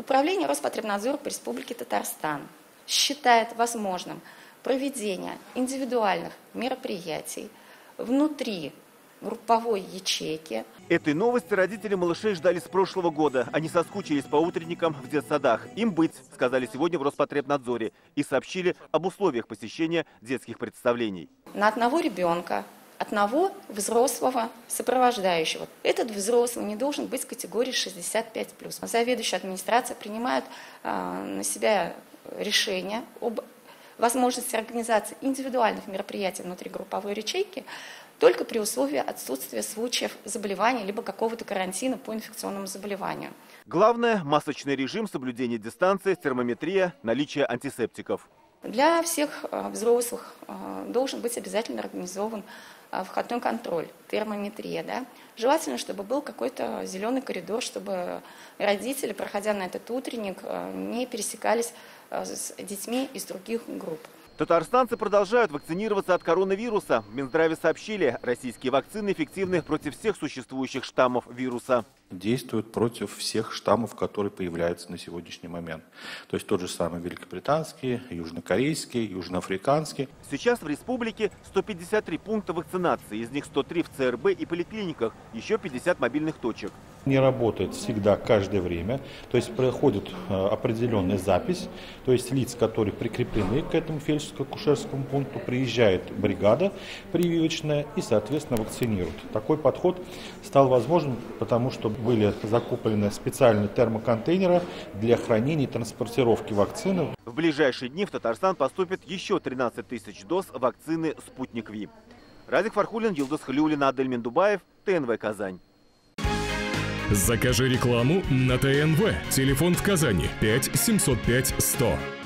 Управление Роспотребнадзора по Республике Татарстан считает возможным проведение индивидуальных мероприятий внутри групповой ячейки. Этой новости родители малышей ждали с прошлого года. Они соскучились по утренникам в детсадах. Им быть, сказали сегодня в Роспотребнадзоре. И сообщили об условиях посещения детских представлений. На одного ребенка, одного взрослого сопровождающего. Этот взрослый не должен быть в категории 65+. Заведующая администрация принимает на себя решение об возможности организации индивидуальных мероприятий внутри групповой ячейки только при условии отсутствия случаев заболевания либо какого-то карантина по инфекционному заболеванию. Главное – масочный режим, соблюдение дистанции, термометрия, наличие антисептиков. Для всех взрослых должен быть обязательно организован входной контроль, термометрия. Да? Желательно, чтобы был какой-то зеленый коридор, чтобы родители, проходя на этот утренник, не пересекались с детьми из других групп. Татарстанцы продолжают вакцинироваться от коронавируса. В Минздраве сообщили, российские вакцины эффективны против всех существующих штаммов вируса. Действуют против всех штаммов, которые появляются на сегодняшний момент. То есть тот же самый великобританский, южнокорейский, южноафриканский. Сейчас в республике 153 пункта вакцинации, из них 103 в ЦРБ и поликлиниках, еще 50 мобильных точек. Не работает всегда каждое время, то есть проходит определенная запись, то есть лиц, которые прикреплены к этому фельдшерско-акушерскому пункту, приезжает бригада прививочная и, соответственно, вакцинирует. Такой подход стал возможным, потому что были закуплены специальные термоконтейнеры для хранения и транспортировки вакцины. В ближайшие дни в Татарстан поступит еще 13 тысяч доз вакцины «Спутник Ви». Радик Фархулин, Юлдус Халиуллина, Адель Мендубаев, ТНВ Казань. Закажи рекламу на ТНВ. Телефон в Казани 5 705 100.